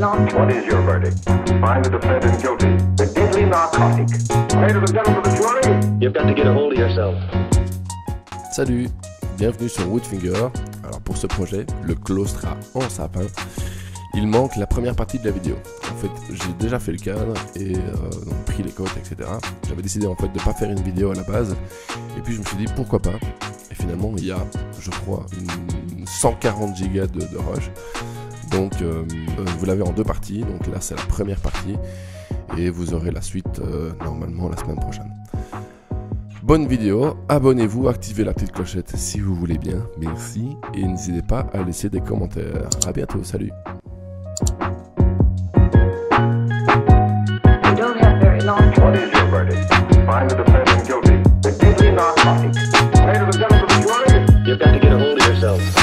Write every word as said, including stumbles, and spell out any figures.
long. What is your verdict? Find the defendant guilty. The deadly narcotic. Ladies and gentlemen of the jury, you've got to get a hold of yourself. Salut, bienvenue sur Woodfinger. Alors pour ce projet, le claustra en sapin, il manque la première partie de la vidéo. En fait, j'ai déjà fait le cadre et euh, donc pris les codes, et cetera. J'avais décidé en fait de ne pas faire une vidéo à la base. Et puis je me suis dit pourquoi pas. Et finalement, il y a, je crois, une cent quarante gigas de, de rush. Donc euh, vous l'avez en deux parties. Donc là, c'est la première partie. Et vous aurez la suite euh, normalement la semaine prochaine. Bonne vidéo, abonnez-vous, activez la petite clochette si vous voulez bien, merci, et n'hésitez pas à laisser des commentaires. À bientôt, salut. You don't have very long. What is your verdict? Find the defendant guilty. The deadly narcotic. Ladies and gentlemen of the jury, you've got to get a hold of yourself.